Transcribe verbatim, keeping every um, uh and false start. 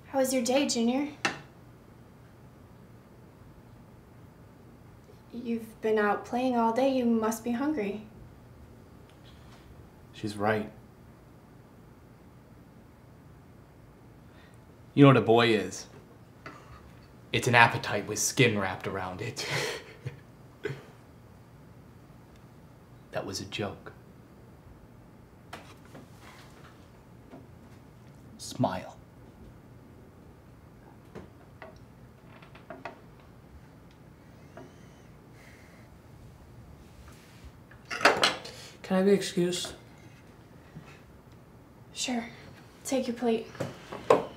How was your day, Junior? You've been out playing all day. You must be hungry. She's right. You know what a boy is? It's an appetite with skin wrapped around it. That was a joke. Smile. Can I be excused? Sure. Take your plate.